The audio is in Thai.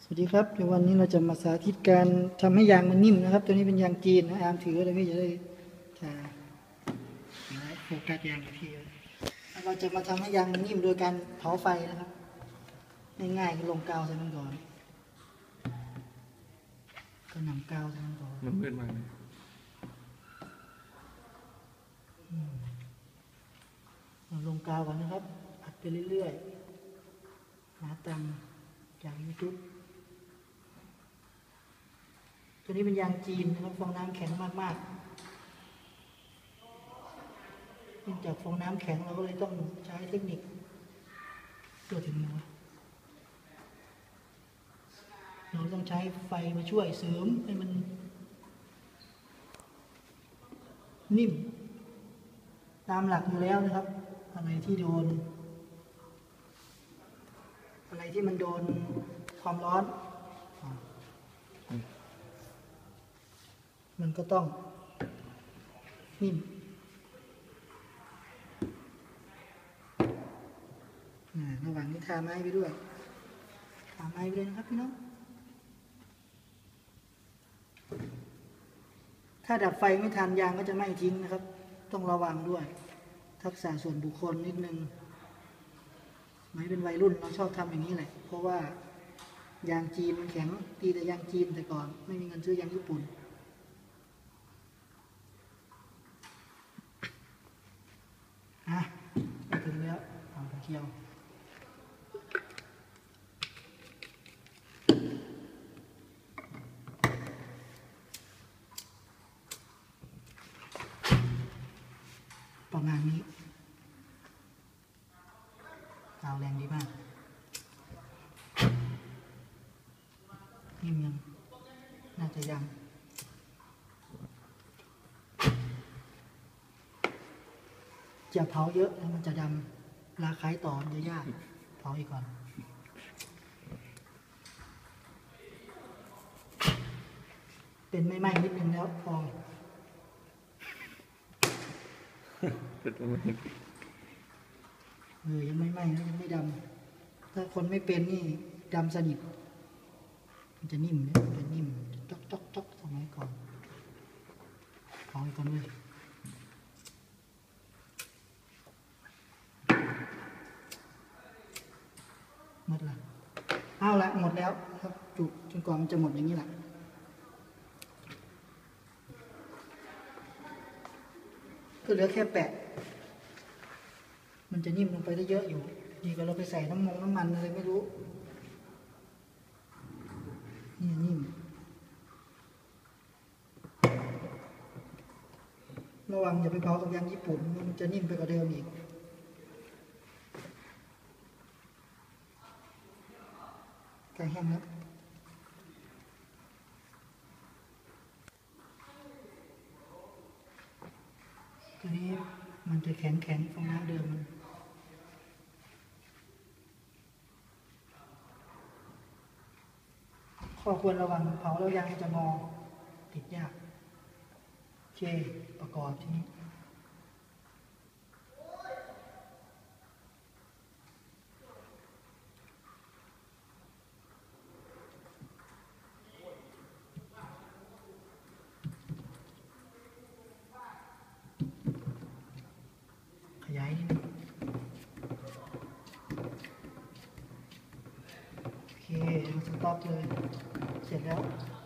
สวัสดีครับเดี๋ยววันนี้เราจะมาสาธิตการทำให้ยางมันนิ่มนะครับตัวนี้เป็นยางจีนนะอาร์มถือเลยพี่จะได้โฟกัสยางอยู่ที่เราจะมาทำให้ยางมันนิ่มโดยการเผาไฟนะครับง่ายๆคือลงกาวใส่มันก่อนก็นำกาวใส่มันก่อนมันมืดมากเลยลงกาวก่อนนะครับอัดไปเรื่อยๆหาตังจาก YouTube ตัวนี้เป็นยางจีนนะครับฟองน้ำแข็งมากๆเนื่องจากฟองน้ำแข็งเราก็เลยต้องใช้เทคนิคตัวถึงมือเราต้องใช้ไฟมาช่วยเสริมให้มันนิ่มตามหลักอยู่แล้วนะครับอะไรที่มันโดนความร้อนมันก็ต้องนิ่มระหว่างนี้ทาไม้ไปด้วยทาไม้ไปเลยนะครับพี่น้องถ้าดับไฟไม่ทันยางก็จะไหม้ทิ้งนะครับต้องระวังด้วยทักษะส่วนบุคคลนิดนึงไม่เป็นวัยรุ่นเราชอบทำอย่างนี้แหละเพราะว่ายางจีนมันแข็งตีแต่ยางจีนแต่ก่อนไม่มีเงินซื้อยางญี่ปุ่นไปถึงแล้วเอาตะเกียวประมาณนี้เอาแรงดีมากนิ่มยังน่าจะยังจะเผาเยอะแล้วมันจะดำราคายต่อมันจะยากเผาอีกก่อนเป็นไม่ไหม้นิดนึงแล้วพอยังไม่ไหม้นะยังไม่ดำถ้าคนไม่เป็นนี่ดำสนิทมันจะนิ่มเนี่ยมันจะนิ่มจ๊อกสมัยก่อนเผาอีกก่อนเลยหมดละเอาละหมดแล้วครับจุดจนกว่ามันจะหมดอย่างนี้แหละก็เหลือแค่แปะมันจะนิ่มลงไปได้เยอะอยู่ดีกว่าเราไปใส่น้ำมันอะไรไม่รู้นี่นิ่มระวังอย่าไปเผากับยางญี่ปุ่นมันจะนิ่มไปกว่าเดิมอีกใกล้แห้งแล้วตัวนี้มันจะแข็งฟองน้ำเดิมมันข้อควรระวังเผาแล้วยางจะงอติดยากโอเคประกอบทีนี้ขยายนิดนึงโอเคเราสต็อปเลยเสร็จแล้ว